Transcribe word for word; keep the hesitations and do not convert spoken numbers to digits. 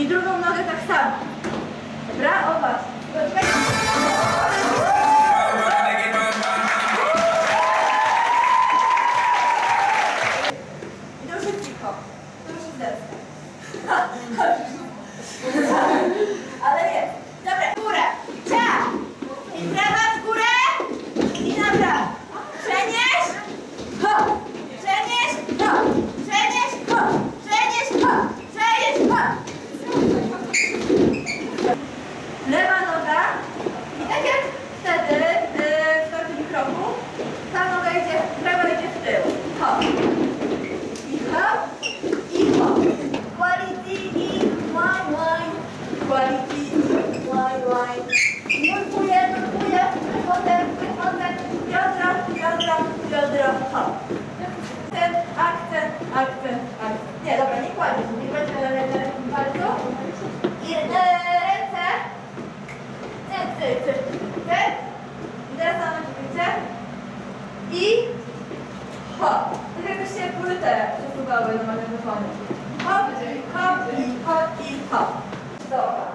I drugą nogę tak samo. Dobra? O was. I to już jest cicho. To już jest desne. Ale jest. Dobra, w górę. Ciach. I prawa w górę. I na prawo. Przenieś. Hop. Przenieś. Hop. Przenieś. Hop. Przenieś. Hop. Przenieś. Hop. Lewa noga. I tak jak wtedy yy, w każdym kroku, ta noga idzie, prawa idzie w tył. Hop. I hop. I hop. Quality i wine, wine. Quality i wine, wine. Nurkuję, nurkuję. Wychodzę, wychodzę. Biodra, biodra, biodra. Hop. Akcent, akcent, akcent, akcent. Nie, dobra, nie kładzie. Nie kładzie na ręce bardzo. I e, ręce. Nie, ty, ty. Ty. I teraz na nogi i hop. Tak jakbyście płytę przesuwały na magnetofonie. Hop, hop i hop i hop. Dobra.